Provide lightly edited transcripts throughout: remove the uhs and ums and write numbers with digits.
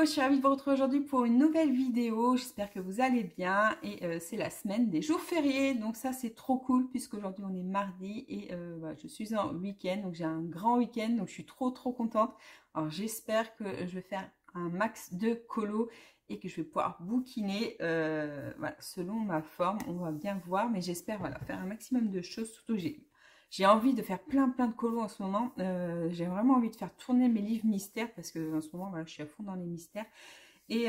je suis ravie de vous retrouver aujourd'hui pour une nouvelle vidéo. J'espère que vous allez bien et c'est la semaine des jours fériés. Donc ça c'est trop cool puisqu'aujourd'hui on est mardi et voilà, je suis en week-end. Donc j'ai un grand week-end donc je suis trop contente. Alors j'espère que je vais faire un max de colo et que je vais pouvoir bouquiner voilà, selon ma forme. On va bien voir mais j'espère voilà, faire un maximum de choses. Surtout j'ai envie de faire plein de colos en ce moment. J'ai vraiment envie de faire tourner mes livres mystères parce que en ce moment, voilà, je suis à fond dans les mystères. Et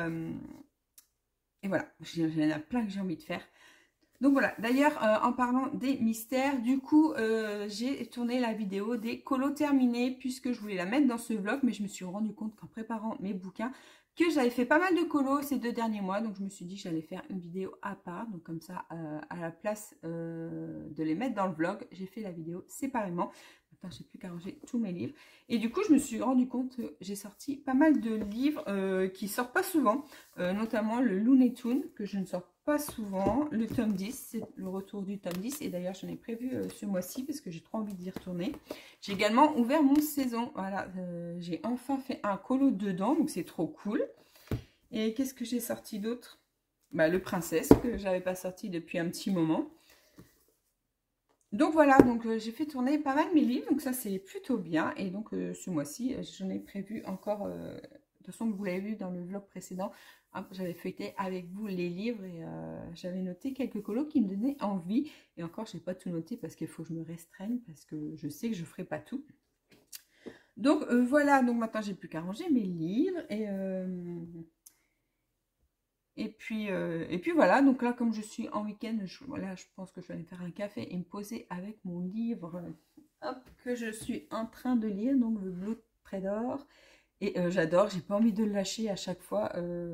voilà, il y en a plein que j'ai envie de faire. Donc voilà, d'ailleurs, en parlant des mystères, du coup, j'ai tourné la vidéo des colos terminés puisque je voulais la mettre dans ce vlog, mais je me suis rendu compte qu'en préparant mes bouquins, que j'avais fait pas mal de colos ces 2 derniers mois, donc je me suis dit que j'allais faire une vidéo à part, donc comme ça, à la place de les mettre dans le vlog, j'ai fait la vidéo séparément. Maintenant, j'ai plus qu'à ranger tous mes livres. Et du coup, je me suis rendu compte que j'ai sorti pas mal de livres qui sortent pas souvent, notamment le Looney Tunes, que je ne sors pas souvent, le tome 10, c'est le retour du tome 10, et d'ailleurs j'en ai prévu ce mois-ci parce que j'ai trop envie d'y retourner. J'ai également ouvert mon saison, voilà, j'ai enfin fait un colo dedans, donc c'est trop cool. Et qu'est-ce que j'ai sorti d'autre? Bah, le Princesse, que j'avais pas sorti depuis un petit moment. Donc voilà, donc j'ai fait tourner pas mal mes livres, donc ça c'est plutôt bien. Et donc ce mois-ci, j'en ai prévu encore, de toute façon vous l'avez vu dans le vlog précédent, hein, j'avais feuilleté avec vous les livres et j'avais noté quelques colos qui me donnaient envie. Et encore, je n'ai pas tout noté parce qu'il faut que je me restreigne, parce que je sais que je ne ferai pas tout. Donc voilà, donc maintenant j'ai plus qu'à ranger mes livres et puis voilà, donc là comme je suis en week-end, voilà, je pense que je vais aller faire un café et me poser avec mon livre hop, que je suis en train de lire, donc le Blood Trader. Et j'adore, j'ai pas envie de le lâcher à chaque fois.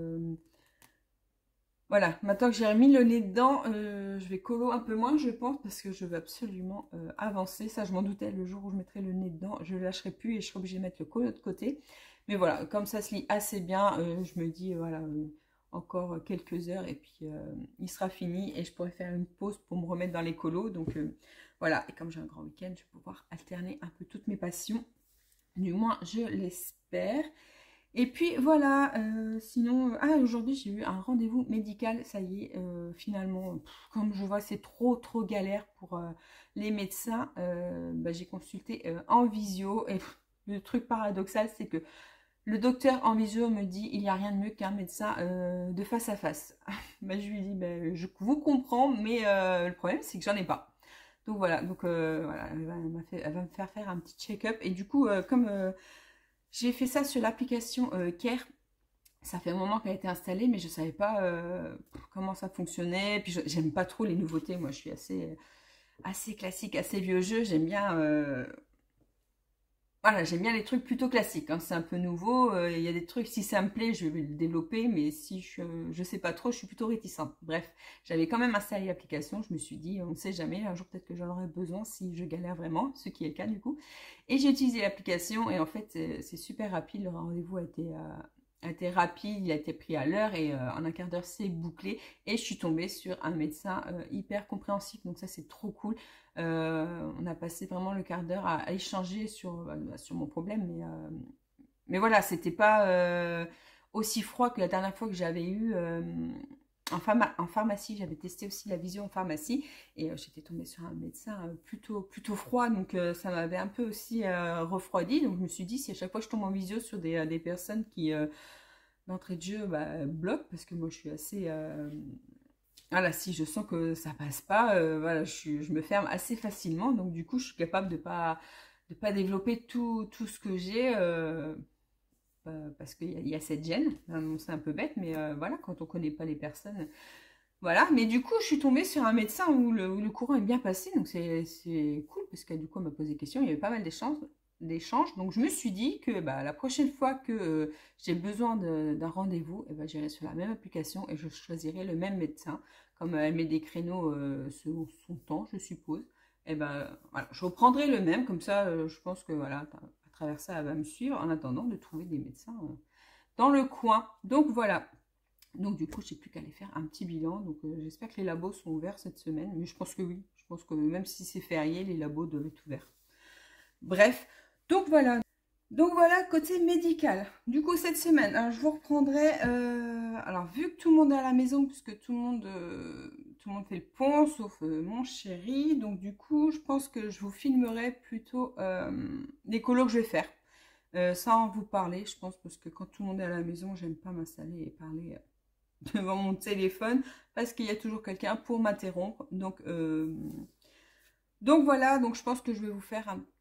Voilà, maintenant que j'ai remis le nez dedans, je vais colo un peu moins je pense parce que je veux absolument avancer. Ça je m'en doutais, le jour où je mettrai le nez dedans, je ne lâcherai plus et je serai obligée de mettre le colo de côté. Mais voilà, comme ça se lit assez bien, je me dis voilà, encore quelques heures et puis il sera fini et je pourrai faire une pause pour me remettre dans les colos. Donc voilà, et comme j'ai un grand week-end, je vais pouvoir alterner un peu toutes mes passions. Du moins, je l'espère. Et puis voilà, sinon, aujourd'hui j'ai eu un rendez-vous médical, ça y est, finalement, comme je vois c'est trop galère pour les médecins, bah, j'ai consulté en visio et le truc paradoxal c'est que le docteur en visio me dit il n'y a rien de mieux qu'un médecin de face à face. Bah, je lui dis bah, je vous comprends mais le problème c'est que j'en ai pas. Donc voilà, voilà, elle va me faire un petit check-up et du coup comme j'ai fait ça sur l'application Care. Ça fait un moment qu'elle a été installée, mais je ne savais pas comment ça fonctionnait. Puis j'aime pas trop les nouveautés. Moi, je suis assez classique, assez vieux jeu. J'aime bien, voilà, j'aime bien les trucs plutôt classiques. Hein. C'est un peu nouveau. Il y a des trucs, si ça me plaît, je vais le développer. Mais si je sais pas trop, je suis plutôt réticente. Bref, j'avais quand même installé l'application. Je me suis dit, on ne sait jamais. Un jour, peut-être que j'en aurai besoin si je galère vraiment, ce qui est le cas du coup. Et j'ai utilisé l'application et en fait, c'est super rapide. Le rendez-vous a été rapide, il a été pris à l'heure et en un quart d'heure, c'est bouclé. Et je suis tombée sur un médecin hyper compréhensif. Donc ça, c'est trop cool. On a passé vraiment le quart d'heure à échanger sur mon problème. Mais voilà, c'était pas aussi froid que la dernière fois que j'avais eu en pharmacie. J'avais testé aussi la visio en pharmacie et j'étais tombée sur un médecin plutôt froid. Donc ça m'avait un peu aussi refroidi. Donc je me suis dit, si à chaque fois je tombe en visio sur des personnes qui, d'entrée de jeu, bah, bloquent, parce que moi je suis assez... voilà, si je sens que ça passe pas, voilà, je me ferme assez facilement. Donc du coup, je suis capable de pas développer tout ce que j'ai parce qu'il y a cette gêne. C'est un peu bête, mais voilà, quand on connaît pas les personnes, voilà. Mais du coup, je suis tombée sur un médecin où le courant est bien passé, donc c'est cool parce que du coup, elle m'a posé des questions. Il y avait pas mal d'échanges. Donc je me suis dit que bah, la prochaine fois que j'ai besoin d'un rendez-vous, eh ben, j'irai sur la même application et je choisirai le même médecin. Comme elle met des créneaux selon son temps, je suppose. Et ben voilà, je reprendrai le même, comme ça je pense que voilà, à travers ça, elle va me suivre en attendant de trouver des médecins dans le coin. Donc voilà. Donc du coup, je n'ai plus qu'à aller faire un petit bilan. Donc j'espère que les labos sont ouverts cette semaine. Mais je pense que oui. Je pense que même si c'est férié, les labos doivent être ouverts. Bref, donc voilà. Donc voilà, côté médical. Du coup, cette semaine, alors, je vous reprendrai. Alors, vu que tout le monde est à la maison, puisque tout le monde fait le pont, sauf mon chéri. Donc, du coup, je pense que je vous filmerai plutôt les colos que je vais faire. Sans vous parler, je pense, parce que quand tout le monde est à la maison, j'aime pas m'installer et parler devant mon téléphone, parce qu'il y a toujours quelqu'un pour m'interrompre. Donc voilà, donc je pense que je vais vous faire un...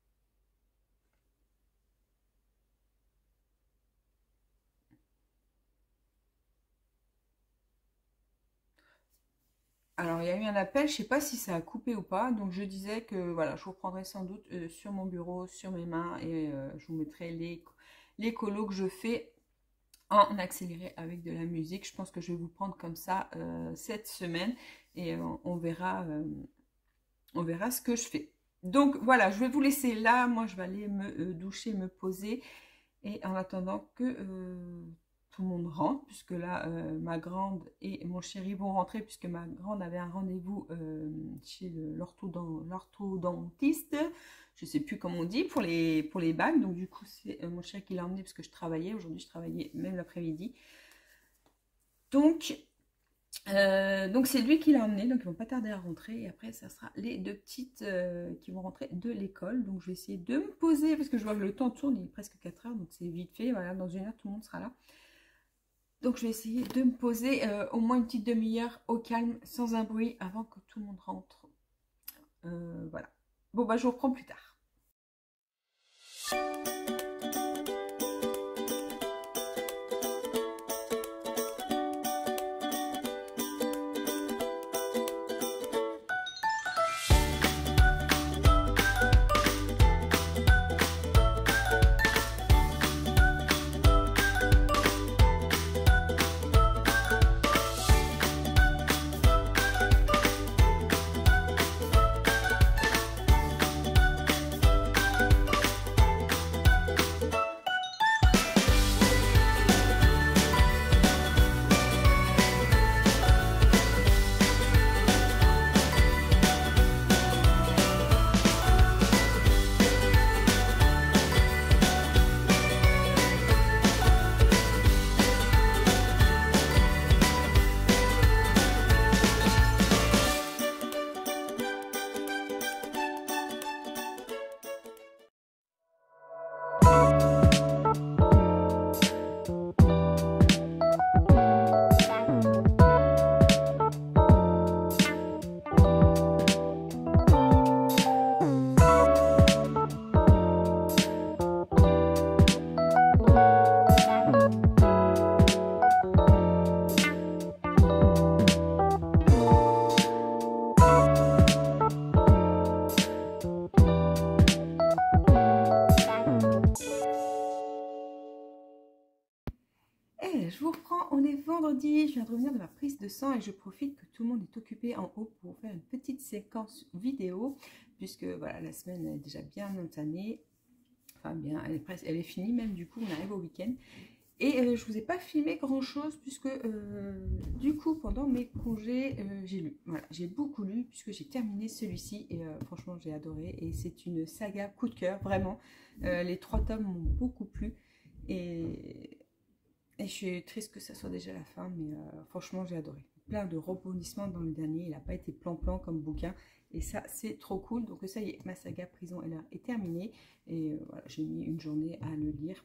Alors, il y a eu un appel, je sais pas si ça a coupé ou pas, donc je disais que voilà, je vous prendrai sans doute sur mon bureau, sur mes mains, et je vous mettrai les colos que je fais en accéléré avec de la musique. Je pense que je vais vous prendre comme ça cette semaine, et on verra ce que je fais. Donc voilà, je vais vous laisser là, moi je vais aller me doucher, me poser, et en attendant que tout le monde rentre, puisque là, ma grande et mon chéri vont rentrer, puisque ma grande avait un rendez-vous chez l'orthodontiste, je ne sais plus comment on dit, pour les bagues. Donc du coup, c'est mon chéri qui l'a emmené, parce que je travaillais. Aujourd'hui, je travaillais même l'après-midi. Donc c'est lui qui l'a emmené, donc ils vont pas tarder à rentrer. Et après, ça sera les deux petites qui vont rentrer de l'école. Donc je vais essayer de me poser, parce que je vois que le temps tourne, il est presque 4 heures, donc c'est vite fait. Voilà, dans 1 heure, tout le monde sera là. Donc je vais essayer de me poser au moins une petite demi-heure au calme, sans un bruit, avant que tout le monde rentre. Voilà. Bon, bah je vous reprends plus tard. Je vous reprends, on est vendredi, je viens de revenir de ma prise de sang et je profite que tout le monde est occupé en haut pour faire une petite séquence vidéo, puisque voilà, la semaine est déjà bien entamée, enfin bien, elle est finie même, du coup on arrive au week-end. Et je ne vous ai pas filmé grand chose, puisque du coup pendant mes congés j'ai lu, voilà, j'ai beaucoup lu, puisque j'ai terminé celui-ci et franchement j'ai adoré, et c'est une saga coup de cœur, vraiment. Les 3 tomes m'ont beaucoup plu, et je suis triste que ça soit déjà la fin, mais franchement, j'ai adoré. Plein de rebondissements dans le dernier. Il n'a pas été plan-plan comme bouquin. Et ça, c'est trop cool. Donc ça y est, ma saga Prison est terminée. Et voilà, j'ai mis une journée à le lire.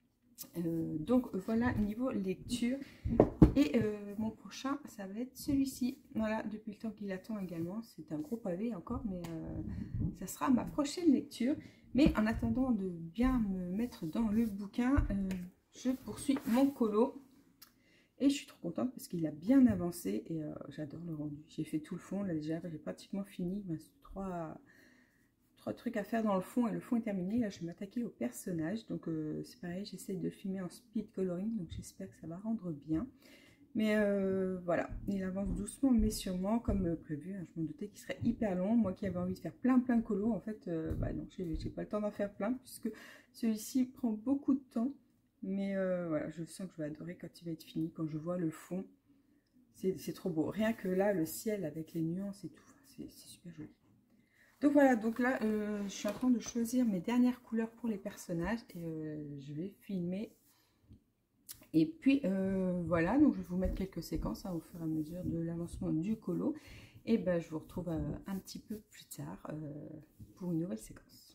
Donc voilà, niveau lecture. Et mon prochain, ça va être celui-ci. Voilà, depuis le temps qu'il attend également. C'est un gros pavé encore, mais ça sera ma prochaine lecture. Mais en attendant de bien me mettre dans le bouquin... je poursuis mon colo et je suis trop contente parce qu'il a bien avancé et j'adore le rendu. J'ai fait tout le fond, là déjà j'ai pratiquement fini. Il me reste 3 trucs à faire dans le fond et le fond est terminé. Là je vais m'attaquer au personnage, donc c'est pareil, j'essaie de filmer en speed coloring, donc j'espère que ça va rendre bien. Mais voilà, il avance doucement mais sûrement comme prévu, hein. Je m'en doutais qu'il serait hyper long. Moi qui avais envie de faire plein de colos, en fait bah non, j'ai pas le temps d'en faire plein, puisque celui-ci prend beaucoup de temps. Mais voilà, je sens que je vais adorer quand il va être fini, quand je vois le fond. C'est trop beau. Rien que là, le ciel avec les nuances et tout, c'est super joli. Donc voilà, donc là, je suis en train de choisir mes dernières couleurs pour les personnages et je vais filmer. Et puis voilà, donc je vais vous mettre quelques séquences au fur et à mesure de l'avancement du colo. Et ben je vous retrouve un petit peu plus tard pour une nouvelle séquence.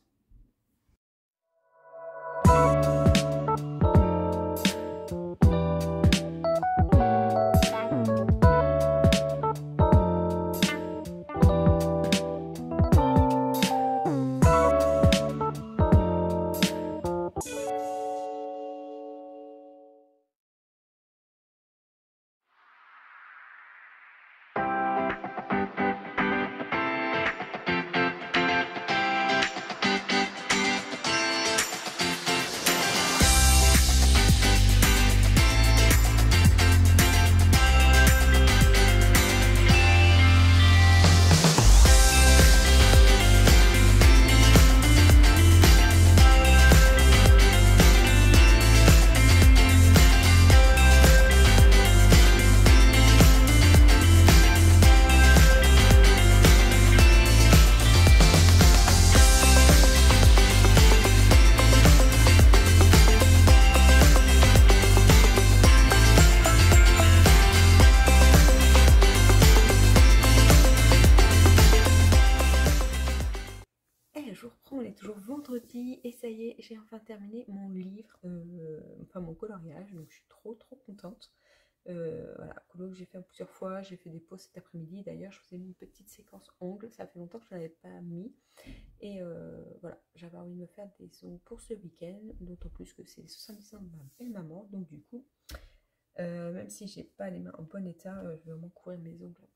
Je reprends, on est toujours vendredi et ça y est, j'ai enfin terminé mon livre, enfin mon coloriage, donc je suis trop contente. Voilà, colo que j'ai fait plusieurs fois, j'ai fait des pauses cet après-midi. D'ailleurs, je vous ai mis une petite séquence ongles, ça fait longtemps que je n'en avais pas mis. Et voilà, j'avais envie de me faire des ongles pour ce week-end, d'autant plus que c'est les 70 ans de ma belle-maman. Donc du coup, même si j'ai pas les mains en bon état, je vais vraiment courir mes ongles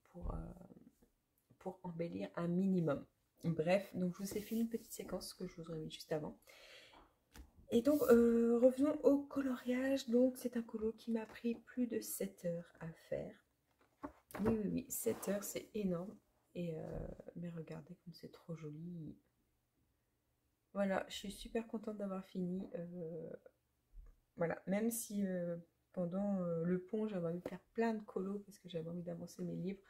pour embellir un minimum. Bref, donc je vous ai filmé une petite séquence que je vous aurais mis juste avant. Et donc, revenons au coloriage. Donc, c'est un colo qui m'a pris plus de 7 heures à faire. Oui, 7 heures, c'est énorme. Et mais regardez comme c'est trop joli. Voilà, je suis super contente d'avoir fini. Voilà, même si pendant le pont, j'avais envie de faire plein de colos parce que j'avais envie d'avancer mes livres.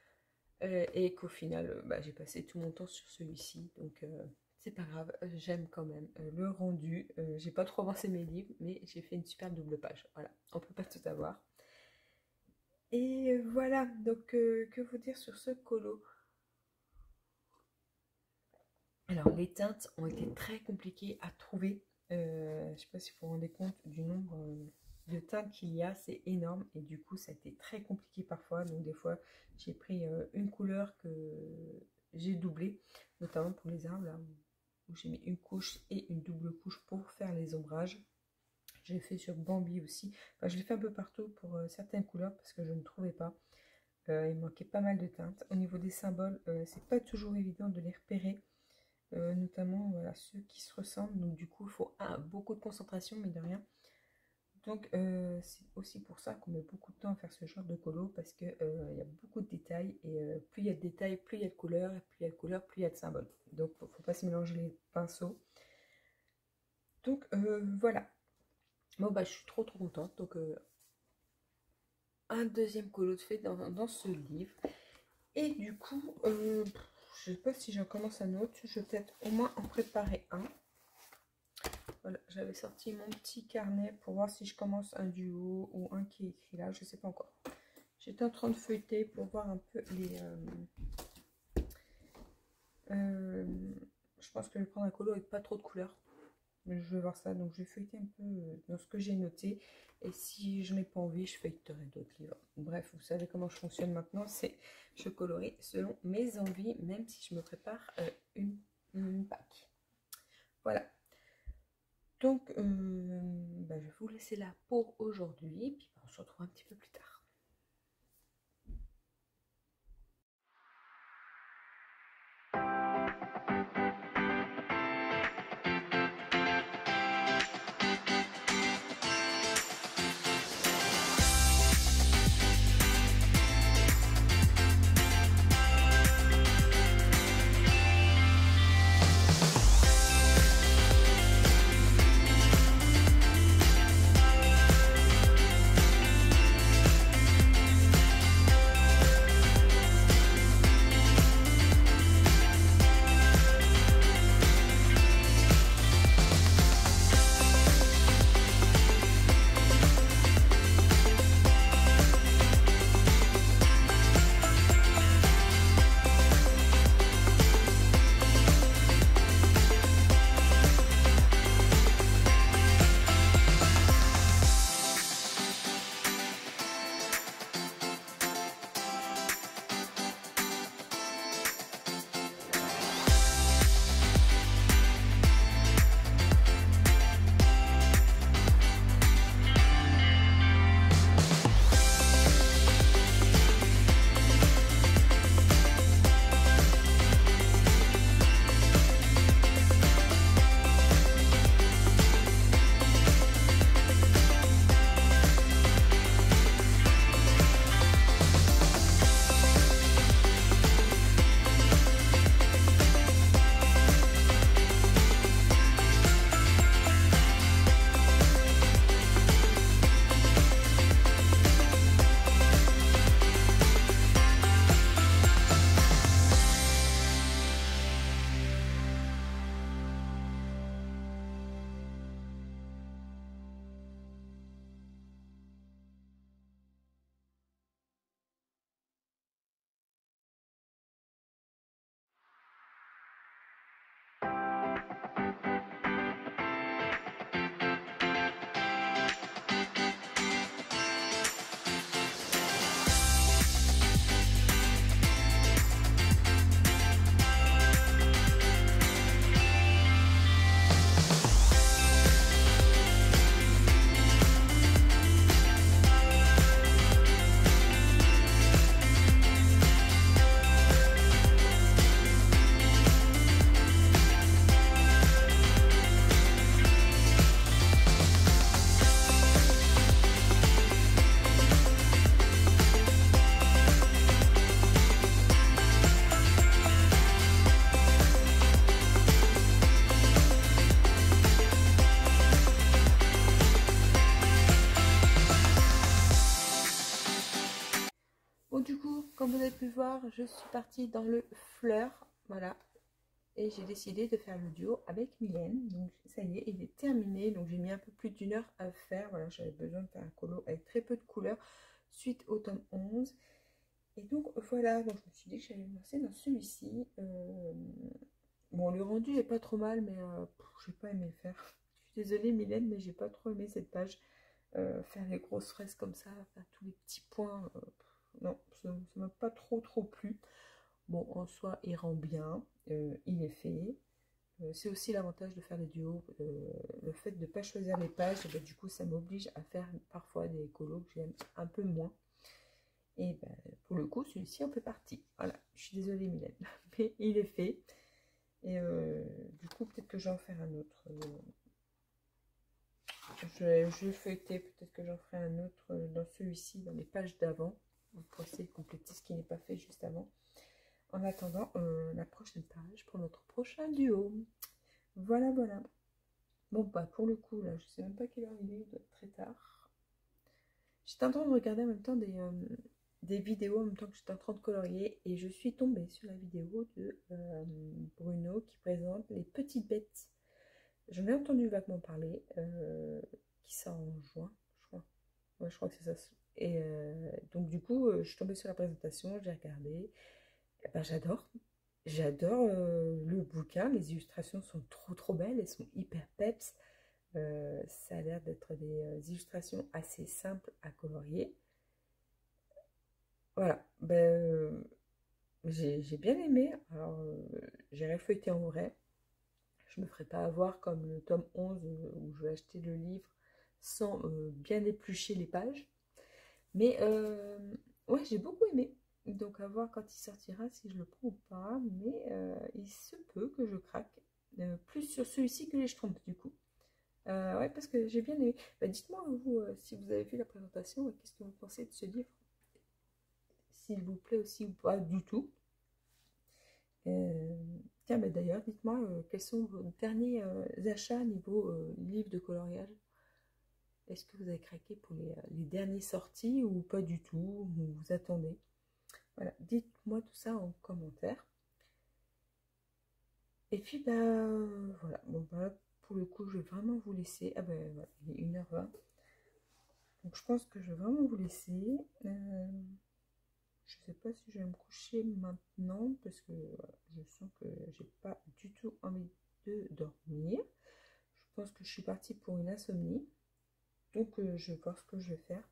Et qu'au final, j'ai passé tout mon temps sur celui-ci. Donc, c'est pas grave, j'aime quand même le rendu. J'ai pas trop avancé mes livres, mais j'ai fait une super double page. Voilà, on peut pas tout avoir. Et voilà, donc que vous dire sur ce colo? Alors, les teintes ont été très compliquées à trouver. Je sais pas si vous vous rendez compte du nombre de teintes qu'il y a, c'est énorme. Et du coup, ça a été très compliqué parfois. Donc, des fois, j'ai pris une couleur que j'ai doublée, notamment pour les arbres, là où j'ai mis une couche et une double couche pour faire les ombrages. J'ai fait sur Bambi aussi. Enfin, je l'ai fait un peu partout pour certaines couleurs parce que je ne trouvais pas. Il manquait pas mal de teintes. Au niveau des symboles, c'est pas toujours évident de les repérer. Notamment voilà, ceux qui se ressemblent. Donc du coup, il faut beaucoup de concentration, mais de rien. Donc c'est aussi pour ça qu'on met beaucoup de temps à faire ce genre de colo parce qu'il y a beaucoup de détails et plus il y a de détails, plus il y a de couleurs, et plus il y a de couleurs, plus il y a de symboles. Donc il ne faut pas se mélanger les pinceaux. Donc voilà. Bon je suis trop contente. Donc un deuxième colo de fait dans ce livre. Et du coup, je sais pas si j'en commence un autre, je vais peut-être au moins en préparer un. Voilà, j'avais sorti mon petit carnet pour voir si je commence un duo ou un qui est écrit là, je sais pas encore. J'étais en train de feuilleter pour voir un peu les... je pense que je vais prendre un colo avec pas trop de couleurs. Mais je vais voir ça, donc je vais feuilleter un peu dans ce que j'ai noté. Et si je n'ai pas envie, je feuilleterai d'autres livres. Bref, vous savez comment je fonctionne maintenant, c'est je colorie selon mes envies, même si je me prépare une pack. Voilà. Donc, je vais vous laisser là pour aujourd'hui, puis on se retrouve un petit peu plus tard. pu voir, je suis partie dans le fleur, voilà. Et j'ai décidé de faire le duo avec Mylène. Donc ça y est, il est terminé. Donc j'ai mis un peu plus d'1 heure à le faire. Voilà, j'avais besoin de faire un colo avec très peu de couleurs suite au tome 11. Et donc voilà, donc je me suis dit que j'allais me lancer dans celui-ci. Bon, le rendu est pas trop mal, mais j'ai pas aimé le faire. Je suis désolée Mylène, mais j'ai pas trop aimé cette page. Faire les grosses fraises comme ça, faire tous les petits points. Non, ça m'a pas trop plu. Bon, en soi, il rend bien, il est fait. C'est aussi l'avantage de faire les duos. Le fait de ne pas choisir les pages, bah, du coup, ça m'oblige à faire parfois des colos que j'aime un peu moins. Et bah, pour le coup, celui-ci en fait partie. Voilà, je suis désolée Mylène, mais il est fait. Et du coup, peut-être que j'en ferai un autre. Je vais feuilleter, peut-être que j'en ferai un autre dans celui-ci, dans les pages d'avant, pour essayer de compléter ce qui n'est pas fait juste avant. En attendant la prochaine page pour notre prochain duo. Voilà, voilà. Bon, bah pour le coup, là, je sais même pas quelle heure il doit être très tard. J'étais en train de regarder en même temps des vidéos, en même temps que j'étais en train de colorier, et je suis tombée sur la vidéo de Bruno qui présente les petites bêtes. J'en ai entendu vaguement parler, qui sort en juin, je crois. Ouais, je crois que c'est ça. Et donc du coup, je suis tombée sur la présentation, j'ai regardé. Et ben, j'adore le bouquin. Les illustrations sont trop belles, elles sont hyper peps. Ça a l'air d'être des illustrations assez simples à colorier. Voilà, ben, j'ai bien aimé. Alors, j'irai feuilleter en vrai. Je me ferai pas avoir comme le tome 11 où je vais acheter le livre sans bien éplucher les pages. Mais ouais, j'ai beaucoup aimé. Donc à voir quand il sortira si je le prends ou pas. Mais il se peut que je craque. Plus sur celui-ci que les Schtroumpfs du coup. Ouais, parce que j'ai bien aimé. Bah, dites-moi vous si vous avez vu la présentation, qu'est-ce que vous pensez de ce livre? S'il vous plaît aussi ou pas du tout. Tiens, bah, d'ailleurs, dites-moi quels sont vos derniers achats niveau livre de coloriage. Est-ce que vous avez craqué pour les dernières sorties ou pas du tout, ou vous attendez? Voilà, dites-moi tout ça en commentaire. Et puis, bah, voilà, bon, bah, pour le coup, je vais vraiment vous laisser. Ah ben, voilà, il est 1h20. Donc, je pense que je vais vraiment vous laisser. Je sais pas si je vais me coucher maintenant, parce que voilà, je sens que j'ai pas du tout envie de dormir. Je pense que je suis partie pour une insomnie. Donc, je vais voir ce que je vais faire.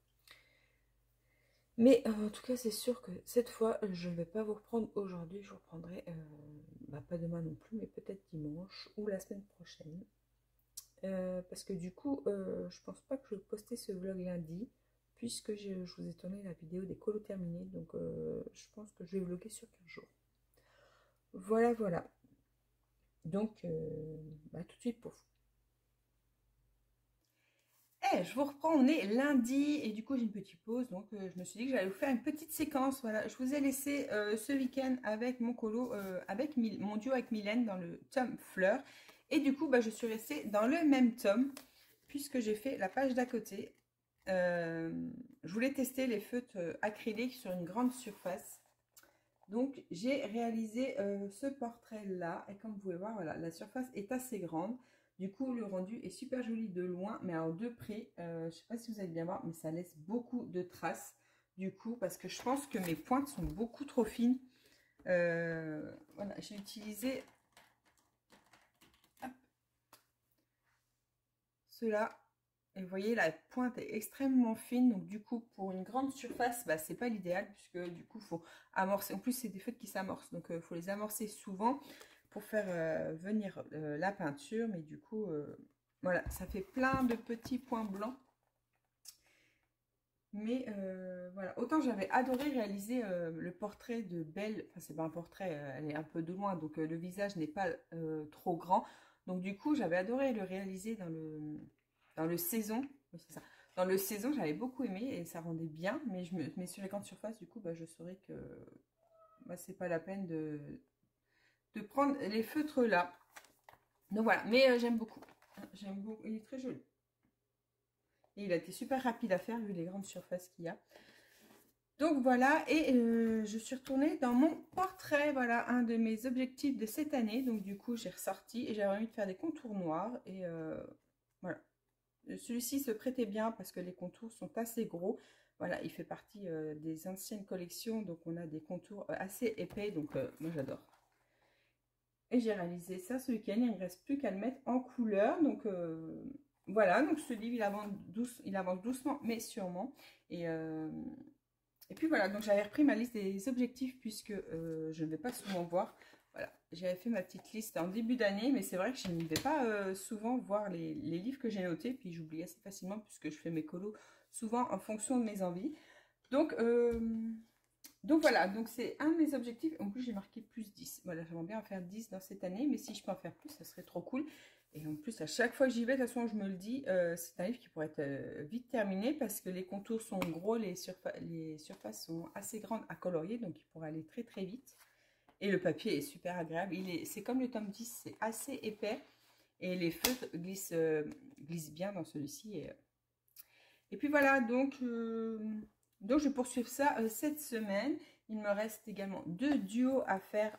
Mais en tout cas, c'est sûr que cette fois, je ne vais pas vous reprendre aujourd'hui. Je vous reprendrai, bah, pas demain non plus, mais peut-être dimanche ou la semaine prochaine. Parce que du coup, je pense pas que je vais poster ce vlog lundi, puisque je vous ai tourné la vidéo des colos terminés. Donc, je pense que je vais vlogger sur 15 jours. Voilà, voilà. Donc, bah, tout de suite pour vous. Je vous reprends, on est lundi et du coup j'ai une petite pause, donc je me suis dit que j'allais vous faire une petite séquence. Voilà, je vous ai laissé ce week-end avec mon colo, avec mon duo avec Mylène dans le tome Fleur. Et du coup, bah, je suis restée dans le même tome puisque j'ai fait la page d'à côté. Je voulais tester les feutres acryliques sur une grande surface. Donc j'ai réalisé ce portrait là et comme vous pouvez voir, voilà, la surface est assez grande. Du coup, le rendu est super joli de loin, mais alors de près, je ne sais pas si vous allez bien voir, mais ça laisse beaucoup de traces. Du coup, parce que je pense que mes pointes sont beaucoup trop fines. Voilà, j'ai utilisé cela. Et vous voyez, la pointe est extrêmement fine. Donc du coup, pour une grande surface, bah, c'est pas l'idéal, puisque du coup, il faut amorcer. En plus, c'est des feutres qui s'amorcent. Donc, il faut les amorcer souvent pour faire venir la peinture. Mais du coup, voilà, ça fait plein de petits points blancs. Mais voilà, autant j'avais adoré réaliser le portrait de Belle. Enfin, c'est pas un portrait, elle est un peu de loin, donc le visage n'est pas trop grand. Donc du coup, j'avais adoré le réaliser dans le saison. Oui, c'est ça. Dans le saison, j'avais beaucoup aimé et ça rendait bien. Mais sur les grandes surfaces, du coup, bah, je saurais que bah, c'est pas la peine de prendre les feutres là. Donc voilà, mais j'aime beaucoup. J'aime beaucoup, il est très joli. Et il a été super rapide à faire vu les grandes surfaces qu'il y a. Donc voilà, et je suis retournée dans mon portrait, voilà, un de mes objectifs de cette année. Donc du coup, j'ai ressorti et j'avais envie de faire des contours noirs. Et voilà, celui-ci se prêtait bien parce que les contours sont assez gros. Voilà, il fait partie des anciennes collections, donc on a des contours assez épais, donc moi j'adore. Et j'ai réalisé ça ce week-end, il ne me reste plus qu'à le mettre en couleur. Donc voilà, donc ce livre il avance doucement mais sûrement. Et puis voilà, donc j'avais repris ma liste des objectifs puisque je ne vais pas souvent voir. Voilà, j'avais fait ma petite liste en début d'année, mais c'est vrai que je n'y vais pas souvent voir les livres que j'ai notés, puis j'oublie assez facilement puisque je fais mes colos souvent en fonction de mes envies. Donc voilà, donc c'est un de mes objectifs. En plus, j'ai marqué plus 10. Voilà, j'aimerais bien en faire 10 dans cette année, mais si je peux en faire plus, ça serait trop cool. Et en plus, à chaque fois que j'y vais, de toute façon, je me le dis, c'est un livre qui pourrait être vite terminé parce que les contours sont gros, les surfaces sont assez grandes à colorier, donc il pourrait aller très très vite. Et le papier est super agréable. C'est comme le tome 10, c'est assez épais et les feutres glissent bien dans celui-ci. Et puis voilà, donc je vais poursuivre ça cette semaine. Il me reste également 2 duos à faire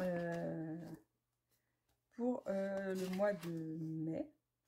pour le mois de mai.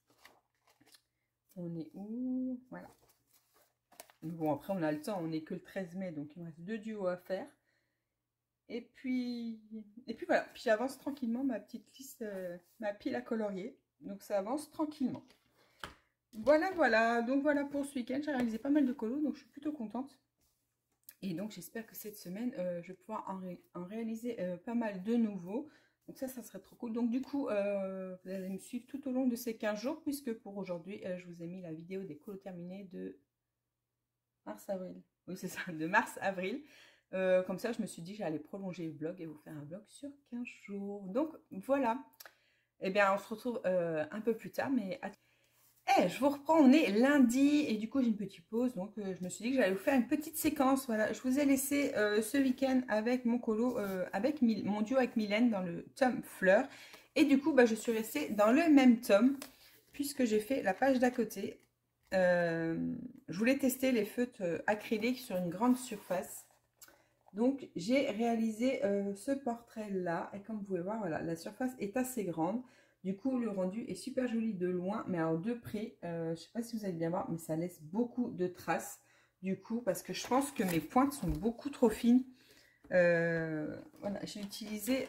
On est où? Voilà. Bon, après, on a le temps. On n'est que le 13 mai, donc il me reste 2 duos à faire. Et puis voilà. Puis j'avance tranquillement ma petite liste, ma pile à colorier. Donc ça avance tranquillement. Voilà. Donc voilà pour ce week-end. J'ai réalisé pas mal de colos, donc je suis plutôt contente. Et donc j'espère que cette semaine, je vais pouvoir en réaliser pas mal de nouveaux. Donc ça serait trop cool. Donc du coup, vous allez me suivre tout au long de ces 15 jours, puisque pour aujourd'hui, je vous ai mis la vidéo des colos terminés de mars-avril. Oui, c'est ça, de mars-avril. Comme ça, je me suis dit, j'allais prolonger le vlog et vous faire un vlog sur 15 jours. Donc voilà. Eh bien, on se retrouve un peu plus tard, mais je vous reprends, on est lundi et du coup j'ai une petite pause, donc je me suis dit que j'allais vous faire une petite séquence. Voilà, je vous ai laissé ce week-end avec mon colo, avec mon duo avec Mylène dans le tome Fleurs, et du coup je suis restée dans le même tome puisque j'ai fait la page d'à côté. Je voulais tester les feutres acryliques sur une grande surface, donc j'ai réalisé ce portrait là, et comme vous pouvez voir, voilà, la surface est assez grande. Du coup, le rendu est super joli de loin, mais alors de près, je ne sais pas si vous allez bien voir, mais ça laisse beaucoup de traces. Du coup, parce que je pense que mes pointes sont beaucoup trop fines. Voilà, j'ai utilisé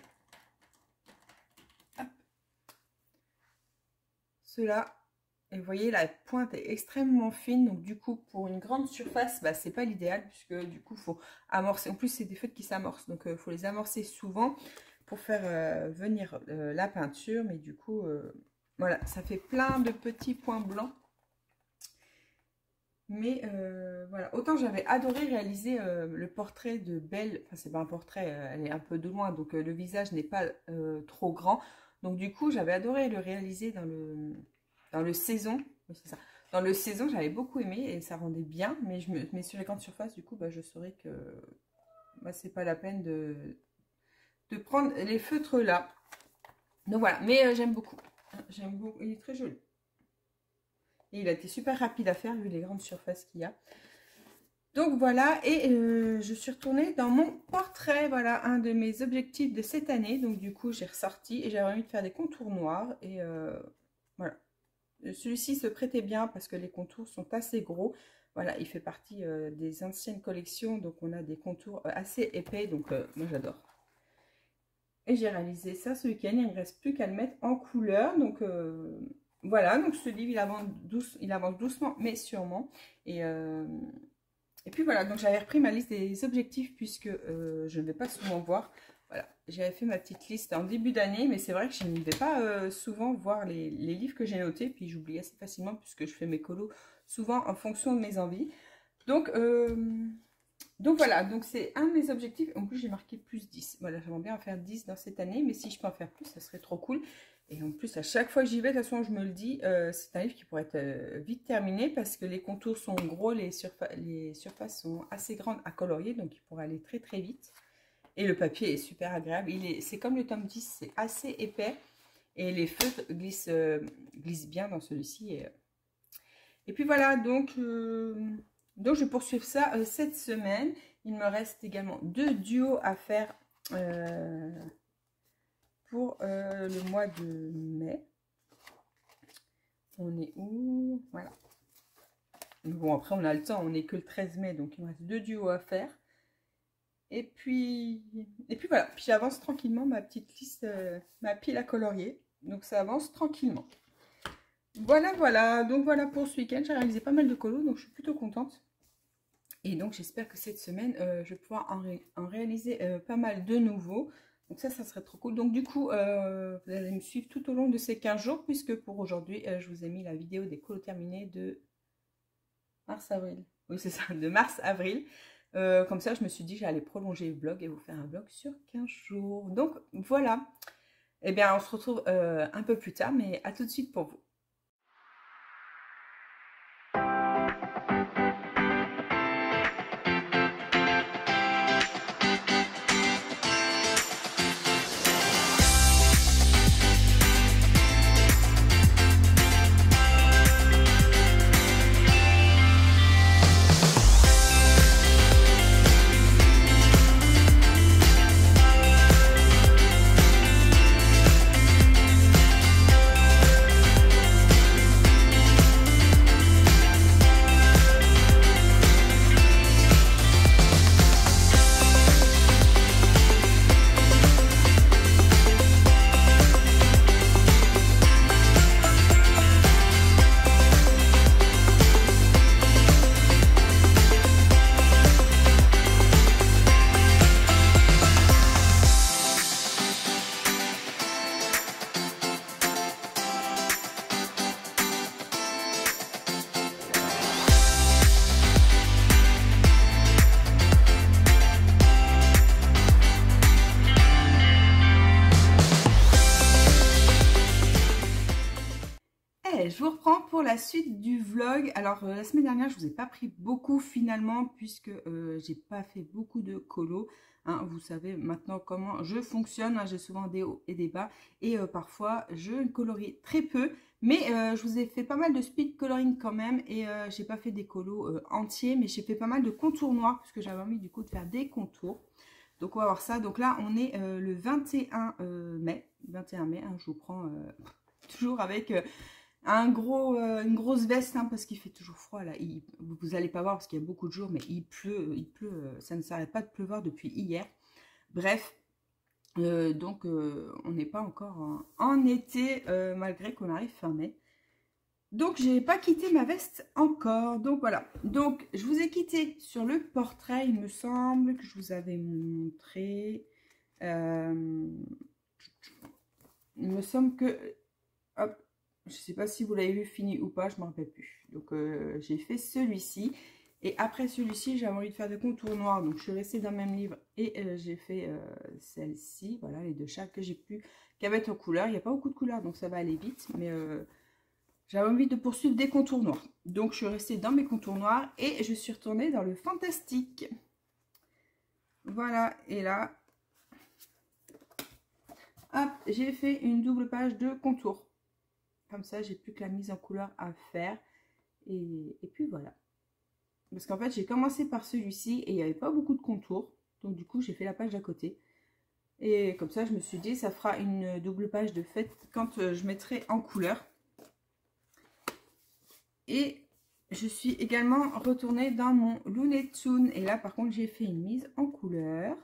cela. Et vous voyez, la pointe est extrêmement fine. Donc du coup, pour une grande surface, c'est pas l'idéal, puisque du coup, il faut amorcer. En plus, c'est des feutres qui s'amorcent. Donc, il faut les amorcer souvent pour faire venir la peinture, mais du coup voilà, ça fait plein de petits points blancs, mais voilà, autant j'avais adoré réaliser le portrait de Belle. Enfin, c'est pas un portrait, elle est un peu de loin, donc le visage n'est pas trop grand, donc du coup j'avais adoré le réaliser dans le saison. Oui, c'est ça, dans le saison, j'avais beaucoup aimé et ça rendait bien, mais sur les grandes surfaces, du coup je saurais que c'est pas la peine de prendre les feutres là. Donc voilà, mais j'aime beaucoup. Il est très joli. Et il a été super rapide à faire vu les grandes surfaces qu'il y a. Donc voilà, et je suis retournée dans mon portrait, voilà, un de mes objectifs de cette année. Donc du coup, j'ai ressorti et j'avais envie de faire des contours noirs. Et voilà, celui-ci se prêtait bien parce que les contours sont assez gros. Voilà, il fait partie des anciennes collections, donc on a des contours assez épais, donc moi j'adore. Et j'ai réalisé ça ce week-end, il ne me reste plus qu'à le mettre en couleur. Donc voilà, donc ce livre il avance doucement mais sûrement. Et puis voilà, donc j'avais repris ma liste des objectifs puisque je ne vais pas souvent voir. Voilà, j'avais fait ma petite liste en début d'année, mais c'est vrai que je n'y vais pas souvent voir les livres que j'ai notés, puis j'oublie assez facilement puisque je fais mes colos souvent en fonction de mes envies. Donc voilà, donc c'est un de mes objectifs. En plus, j'ai marqué plus 10. Voilà, j'aimerais bien en faire 10 dans cette année, mais si je peux en faire plus, ça serait trop cool. Et en plus, à chaque fois que j'y vais, de toute façon, je me le dis, c'est un livre qui pourrait être vite terminé parce que les contours sont gros, les surfaces sont assez grandes à colorier, donc il pourrait aller très très vite. Et le papier est super agréable. C'est comme le tome 10, c'est assez épais et les feutres glissent bien dans celui-ci. Et puis voilà, donc je vais poursuivre ça cette semaine. Il me reste également 2 duos à faire pour le mois de mai. On est où? Voilà. Bon, après, on a le temps. On n'est que le 13 mai. Donc, il me reste 2 duos à faire. Et puis voilà. Puis j'avance tranquillement ma petite liste, ma pile à colorier. Donc, ça avance tranquillement. Voilà, voilà. Donc, voilà pour ce week-end. J'ai réalisé pas mal de colos. Donc, je suis plutôt contente. Et donc, j'espère que cette semaine, je vais pouvoir en réaliser pas mal de nouveaux. Donc ça serait trop cool. Donc du coup, vous allez me suivre tout au long de ces 15 jours, puisque pour aujourd'hui, je vous ai mis la vidéo des colos terminés de mars-avril. Oui, c'est ça, de mars-avril. Comme ça, je me suis dit, j'allais prolonger le vlog et vous faire un vlog sur 15 jours. Donc voilà. Eh bien, on se retrouve un peu plus tard, mais à tout de suite pour vous. Je vous reprends pour la suite du vlog. Alors la semaine dernière, je vous ai pas pris beaucoup finalement, puisque j'ai pas fait beaucoup de colos. Hein, vous savez maintenant comment je fonctionne. Hein, j'ai souvent des hauts et des bas, et parfois je colorie très peu. Mais je vous ai fait pas mal de speed coloring quand même, et j'ai pas fait des colos entiers, mais j'ai fait pas mal de contours noirs, parce que j'avais envie du coup de faire des contours. Donc on va voir ça. Donc là on est le 21 mai. 21 mai, hein, je vous prends toujours avec une grosse veste, hein, parce qu'il fait toujours froid là. Vous n'allez pas voir parce qu'il y a beaucoup de jours, mais il pleut, ça ne s'arrête pas de pleuvoir depuis hier. Bref, donc on n'est pas encore en été, malgré qu'on arrive fin mai. Donc j'ai pas quitté ma veste encore. Donc voilà. Donc je vous ai quitté sur le portrait, il me semble que je vous avais montré. Il me semble que, hop, je sais pas si vous l'avez vu fini ou pas, je ne me rappelle plus. Donc j'ai fait celui-ci. Et après celui-ci, j'avais envie de faire des contours noirs. Donc je suis restée dans le même livre et j'ai fait celle-ci. Voilà, les deux chats que j'ai pu mettre en couleur. Il n'y a pas beaucoup de couleurs, donc ça va aller vite. Mais j'avais envie de poursuivre des contours noirs. Donc je suis restée dans mes contours noirs et je suis retournée dans le fantastique. Voilà, et là, hop, j'ai fait une double page de contours. Comme ça, j'ai plus que la mise en couleur à faire. Et puis voilà. Parce qu'en fait, j'ai commencé par celui-ci et il n'y avait pas beaucoup de contours. Donc du coup, j'ai fait la page d'à côté. Et comme ça, je me suis dit, ça fera une double page de fait quand je mettrai en couleur. Et je suis également retournée dans mon Looney Tunes. Et là, par contre, j'ai fait une mise en couleur.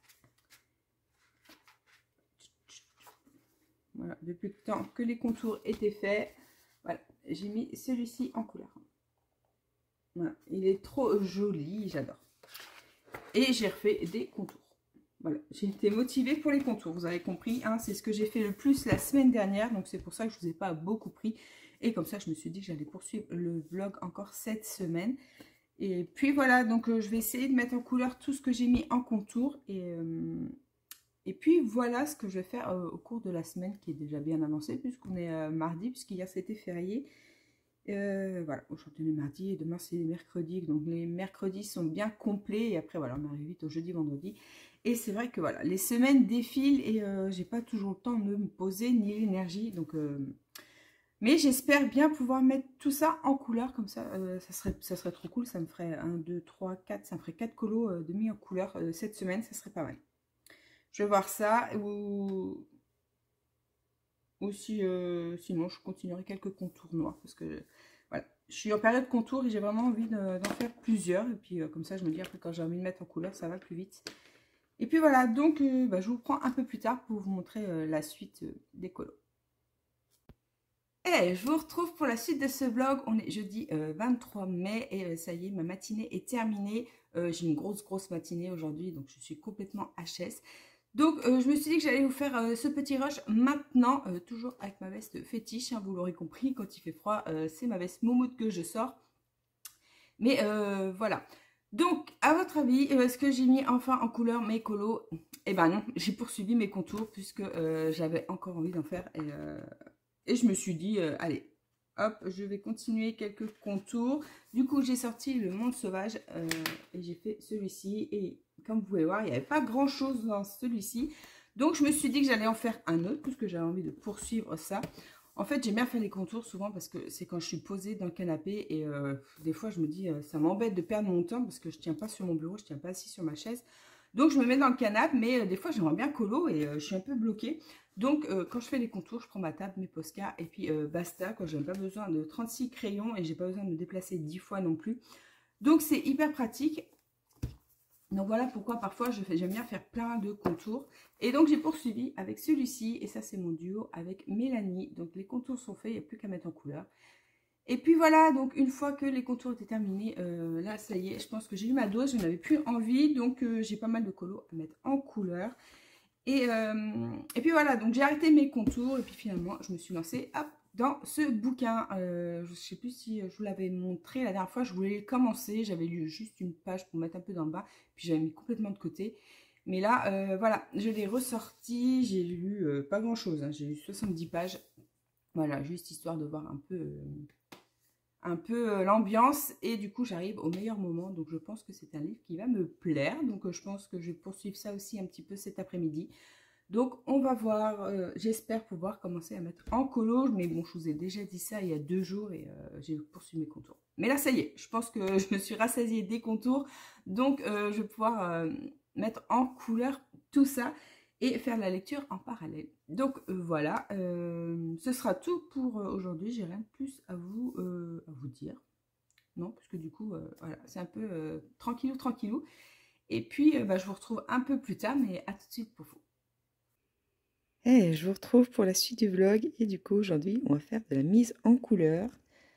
Voilà, depuis le temps que les contours étaient faits, voilà, j'ai mis celui-ci en couleur. Voilà, il est trop joli, j'adore. Et j'ai refait des contours. Voilà, j'ai été motivée pour les contours, vous avez compris, hein, c'est ce que j'ai fait le plus la semaine dernière, donc c'est pour ça que je ne vous ai pas beaucoup pris. Et comme ça, je me suis dit que j'allais poursuivre le vlog encore cette semaine. Et puis voilà, donc je vais essayer de mettre en couleur tout ce que j'ai mis en contour. Et puis voilà ce que je vais faire au cours de la semaine, qui est déjà bien avancée, puisqu'on est mardi, puisqu'hier c'était férié. Voilà, aujourd'hui on est mardi et demain c'est mercredi, donc les mercredis sont bien complets, et après voilà, on arrive vite au jeudi, vendredi. Et c'est vrai que voilà, les semaines défilent et j'ai pas toujours le temps de me poser ni l'énergie, donc Mais j'espère bien pouvoir mettre tout ça en couleur, comme ça, ça serait trop cool. Ça me ferait 1, 2, 3, 4, ça me ferait 4 colos de mis en couleur cette semaine, ça serait pas mal. Je vais voir ça, ou si, sinon je continuerai quelques contours noirs, parce que voilà, je suis en période contour et j'ai vraiment envie d'en faire plusieurs. Et puis comme ça, je me dis après quand j'ai envie de mettre en couleur, ça va plus vite. Et puis voilà, donc je vous prends un peu plus tard pour vous montrer la suite des colos. Et je vous retrouve pour la suite de ce vlog. On est jeudi 23 mai et ça y est, ma matinée est terminée. J'ai une grosse matinée aujourd'hui, donc je suis complètement HS. Donc je me suis dit que j'allais vous faire ce petit rush maintenant, toujours avec ma veste fétiche, hein, vous l'aurez compris, quand il fait froid, c'est ma veste moumoute que je sors. Mais voilà. Donc, à votre avis, est-ce que j'ai mis enfin en couleur mes colos? Eh ben non, j'ai poursuivi mes contours puisque j'avais encore envie d'en faire. Et je me suis dit, allez, hop, je vais continuer quelques contours. Du coup, j'ai sorti le Monde Sauvage et j'ai fait celui-ci. Et comme vous pouvez voir, il n'y avait pas grand-chose dans celui-ci. Donc, je me suis dit que j'allais en faire un autre puisque j'avais envie de poursuivre ça. En fait, j'aime bien faire les contours souvent parce que c'est quand je suis posée dans le canapé et des fois, je me dis, ça m'embête de perdre mon temps parce que je ne tiens pas sur mon bureau, je ne tiens pas assis sur ma chaise. Donc, je me mets dans le canapé, mais des fois, j'aimerais bien colo et je suis un peu bloquée. Donc, quand je fais les contours, je prends ma table, mes Posca et puis basta, quand je n'ai pas besoin de 36 crayons et j'ai pas besoin de me déplacer 10 fois non plus. Donc, c'est hyper pratique. Donc, voilà pourquoi parfois, j'aime bien faire plein de contours. Et donc, j'ai poursuivi avec celui-ci et ça, c'est mon duo avec Mélanie. Donc, les contours sont faits, il n'y a plus qu'à mettre en couleur. Et puis voilà, donc une fois que les contours étaient terminés, là ça y est, je pense que j'ai eu ma dose, je n'avais plus envie, donc j'ai pas mal de colos à mettre en couleur. Et puis voilà, donc j'ai arrêté mes contours et puis finalement je me suis lancée hop, dans ce bouquin. Je ne sais plus si je vous l'avais montré la dernière fois, je voulais commencer, j'avais lu juste une page pour mettre un peu dans le bas, puis j'avais mis complètement de côté. Mais là, voilà, je l'ai ressorti, j'ai lu pas grand chose, hein, j'ai lu 70 pages. Voilà, juste histoire de voir un peu l'ambiance et du coup j'arrive au meilleur moment, donc je pense que c'est un livre qui va me plaire, donc je pense que je vais poursuivre ça aussi un petit peu cet après-midi. Donc on va voir, j'espère pouvoir commencer à mettre en colo, mais bon, je vous ai déjà dit ça il y a 2 jours et j'ai poursuivi mes contours. Mais là ça y est, je pense que je me suis rassasiée des contours, donc je vais pouvoir mettre en couleur tout ça et faire la lecture en parallèle. Donc voilà, ce sera tout pour aujourd'hui. J'ai rien de plus à vous dire. Non, parce que du coup, voilà, c'est un peu tranquillou. Et puis, je vous retrouve un peu plus tard, mais à tout de suite pour vous. Et je vous retrouve pour la suite du vlog. Et du coup, aujourd'hui, on va faire de la mise en couleur.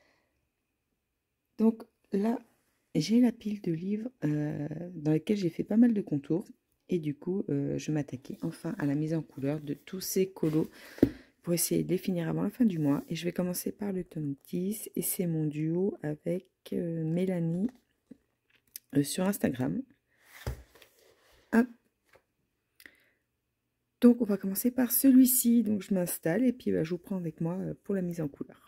Donc là, j'ai la pile de livres dans laquelle j'ai fait pas mal de contours. Et du coup, je m'attaquais enfin à la mise en couleur de tous ces colos pour essayer de les finir avant la fin du mois. Et je vais commencer par le tome 10 et c'est mon duo avec Mélanie sur Instagram. Hop. Donc, on va commencer par celui-ci. Donc, je m'installe et puis je vous prends avec moi pour la mise en couleur.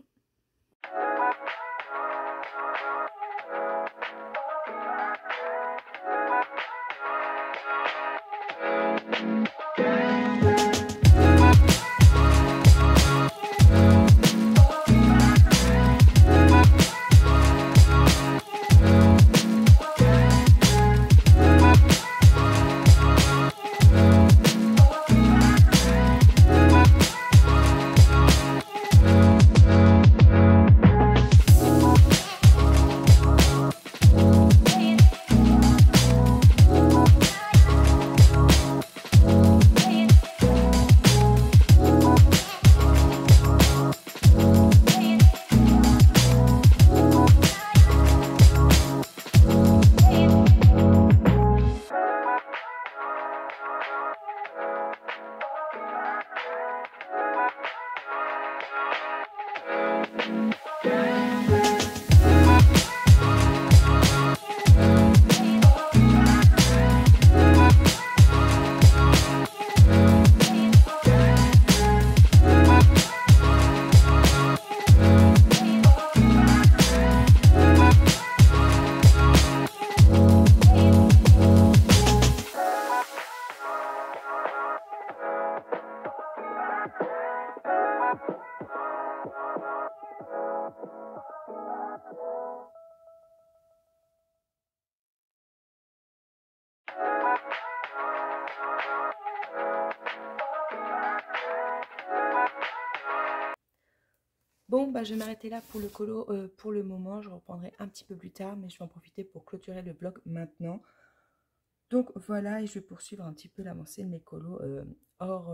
Donc, bah, je vais m'arrêter là pour le colo pour le moment. Je reprendrai un petit peu plus tard, mais je vais en profiter pour clôturer le blog maintenant. Donc, voilà, et je vais poursuivre un petit peu l'avancée de mes colos hors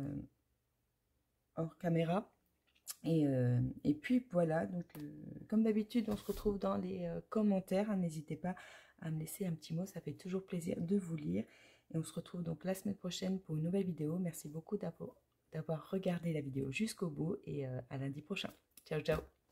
caméra. Et puis, voilà, donc comme d'habitude, on se retrouve dans les commentaires. Hein, n'hésitez pas à me laisser un petit mot, ça fait toujours plaisir de vous lire. Et on se retrouve donc la semaine prochaine pour une nouvelle vidéo. Merci beaucoup d'avoir regardé la vidéo jusqu'au bout et à lundi prochain. Ciao, ciao!